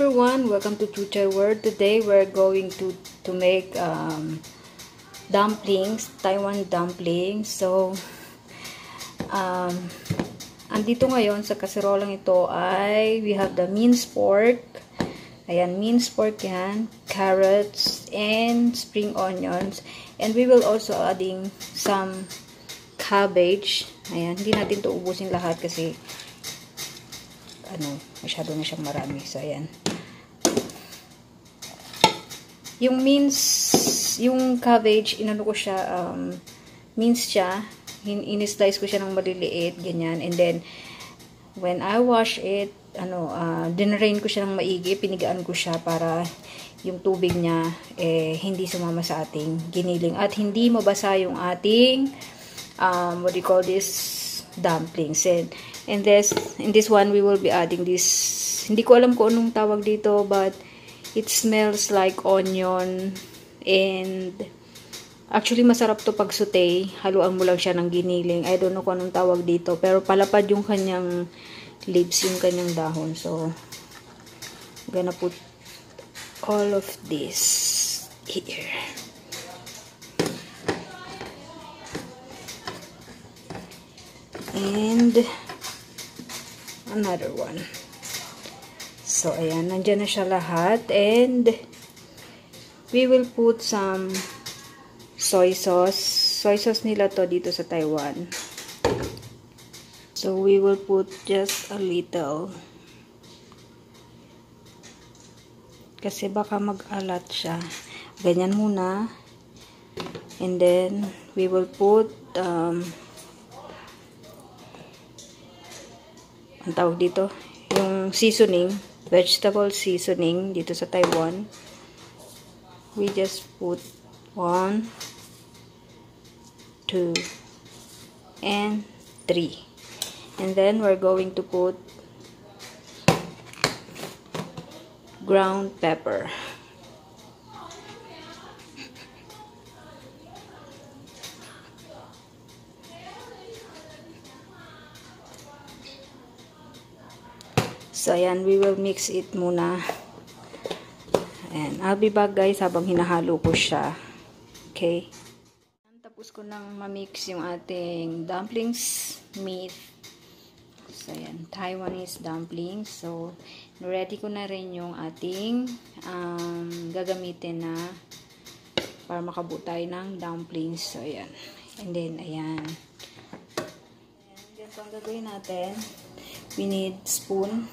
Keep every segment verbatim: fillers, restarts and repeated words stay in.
everyone, welcome to Chuchay World. Today we're going to to make um, dumplings, Taiwan dumplings. So um, andito ngayon sa kaserolang ito ay we have the minced pork. Ayan, minced pork yan, carrots and spring onions, and we will also adding some cabbage. Ayan, hindi natin to ubusin lahat kasi ano, masyado na siyang marami. So, ayan. Yung mince, yung cabbage, inano ko siya, um, mince siya. In-slice ko siya ng maliliit, ganyan. And then, when I wash it, ano, uh, dinrain ko siya ng maigi, pinigaan ko siya para yung tubig niya, eh, hindi sumama sa ating giniling. At hindi mabasa yung ating, um, what do you call this, dumplings. And, and this, in this one, we will be adding this, hindi ko alam kung anong tawag dito, but it smells like onion, and actually, masarap to pag saute, haluan mo lang siya ng giniling. I don't know kung anong tawag dito, pero palapad yung kanyang leaves, yung kanyang dahon. So, I'm gonna put all of this here. And another one. So, ayan. Nandyan na siya lahat. And we will put some soy sauce. Soy sauce nila to dito sa Taiwan. So, we will put just a little. Kasi baka mag-alat siya. Ganyan muna. And then, we will put um, ang tawag dito, yung seasoning, vegetable seasoning dito sa Taiwan. We just put one, two, and three. And then we're going to put ground pepper. So, ayan, we will mix it muna. And I'll be back, guys, habang hinahalo ko siya. Okay? Tapos ko nang ma-mix yung ating dumplings meat. So, ayan, Taiwanese dumplings. So, ready ko na rin yung ating um, gagamitin na para makabuo tayo ng dumplings. So, ayan. And then, ayan. Ayan, ganito ang gagawin natin. We need spoon.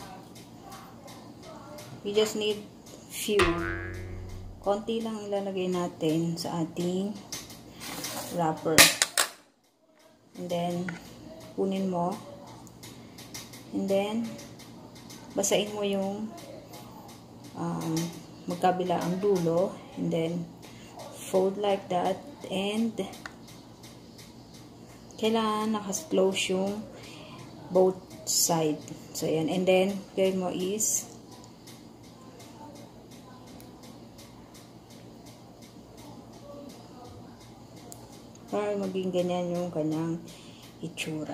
We just need few. Konti lang ilalagay natin sa ating wrapper. And then, kunin mo. And then, basain mo yung um, magkabila ang dulo. And then, fold like that. And, kailangan naka-close yung both side. So, yan. And then, gawin mo is para maging ganyan yung kanyang itsura.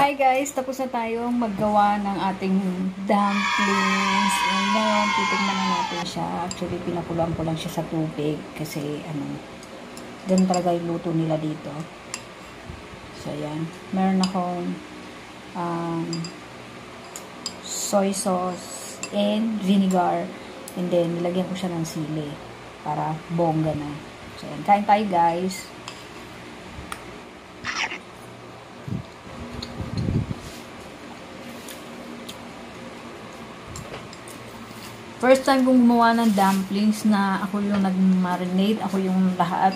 Hi guys, tapos na tayong maggawa ng ating dumplings. And ngayon, titignan na natin siya. Actually, pinakuluan ko lang siya sa tubig kasi ano, ganun talaga yung luto nila dito. So, ayan. Meron akong um, soy sauce and vinegar. And then, nilagyan ko siya ng sili para bongga na. So, ayan. Kain tayo guys. First time kong gumawa ng dumplings na ako yung nag-marinate, ako yung lahat.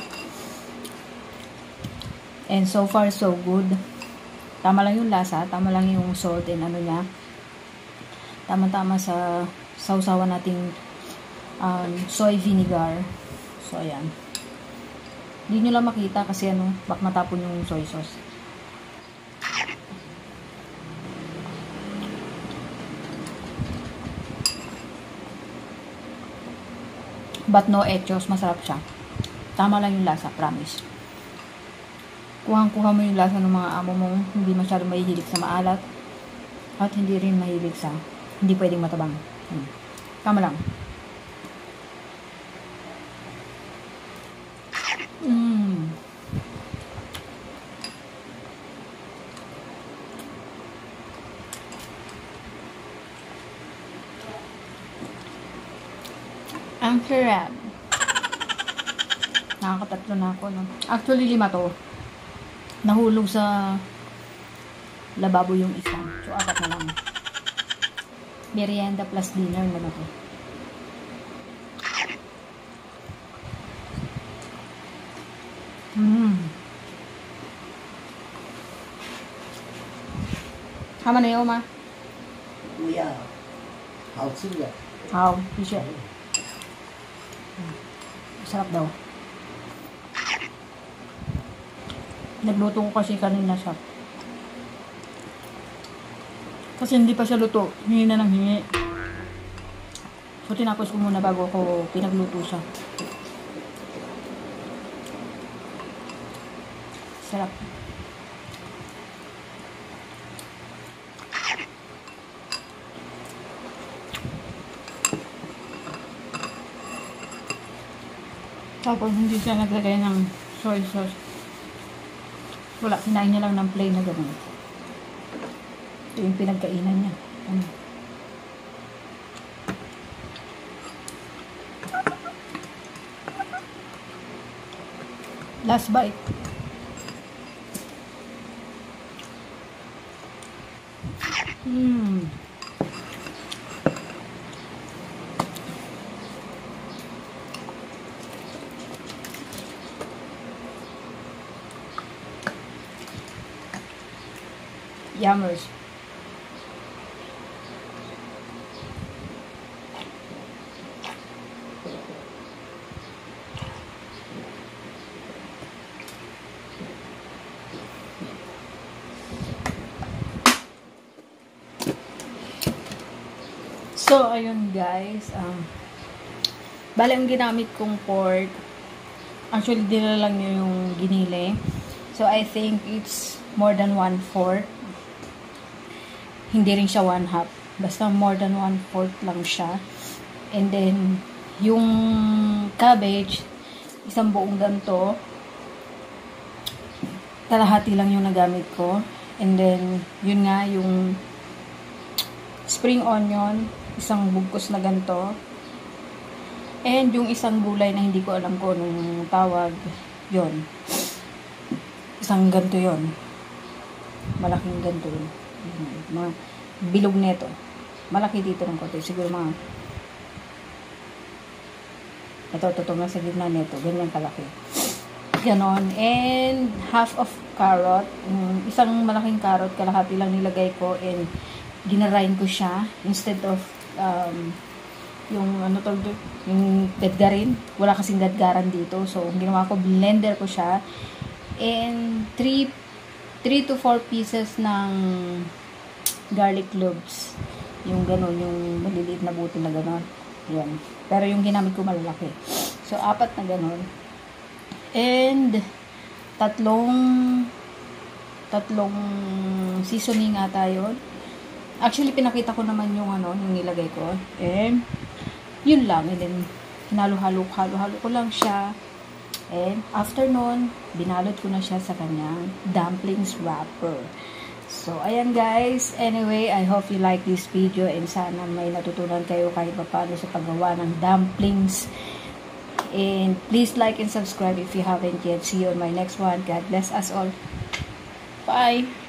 And so far, so good. Tama lang yung lasa, tama lang yung salt and ano niya. Tama-tama sa sausawan nating um, soy vinegar. So, ayan. Hindi nyo lang makita kasi ano, bak matapon yung soy sauce. But no echos, masarap siya. Tama lang yung lasa, promise. Kuhang-kuha mo yung lasa ng mga amo mo, hindi masyadong mahihilig sa maalat, at hindi rin mahilig sa, hindi pwedeng matabang. Hmm. Tama lang. Mmm. Ang sarap. Nakakatatlo na ako, no? Actually, lima to. Nahulog sa lababo yung isa. So, apat na lang. Merienda plus dinner na na to. Mmm. Hama na yun, ma? Yeah. How to do that? How? Fisher. Sarap daw. Nagluto ko kasi kanina siya. Kasi hindi pa siya luto. Hingi na ng hingi. So, tinapos ko muna bago ko pinagluto siya. Sarap. Tapos, hindi siya naglagay ng soy sauce. Wala, kinain niya lang ng plain na gano'n. Ito yung pinagkainan niya. Ano? Last bite. Mmm. Yummers. So, ayun guys. Um, bale, ang ginamit kong pork, actually, dinala lang nyo yung ginile. So, I think it's more than one-fourth. Hindi rin siya one-half. Basta more than one-fourth lang siya. And then, yung cabbage, isang buong ganito. Kalahati lang yung nagamit ko. And then, yun nga, yung spring onion, isang bugkos na ganito. And yung isang gulay na hindi ko alam ko anong tawag, yun. Isang ganito yun. Malaking ganito yun. Mga bilog neto. Malaki dito ng konti. Siguro mga ito, ito, na sa gitna neto. Ganyan kalaki. Ganon. And half of carrot. Um, isang malaking carrot. Kalahati lang nilagay ko. And ginarain ko siya. Instead of um, yung ano to, yung gadgarin. Wala kasing gadgaran dito. So, ginawa ko, blender ko siya. And three three to four pieces ng garlic cloves. Yung gano'n, yung maliliit na buto na gano'n. Yan. Pero yung ginamit ko malalaki. So, apat na gano'n. And, tatlong tatlong seasoning ata yun. Actually, pinakita ko naman yung ano, yung nilagay ko. And, yun lang. And then, hinalo-halo, halo-halo ko lang siya. And, after nun, binalot ko na siya sa kanyang dumplings wrapper. So, ayan guys. Anyway, I hope you like this video and sana may natutunan kayo kahit pa paano sa paggawa ng dumplings. And, please like and subscribe if you haven't yet. See you on my next one. God bless us all. Bye!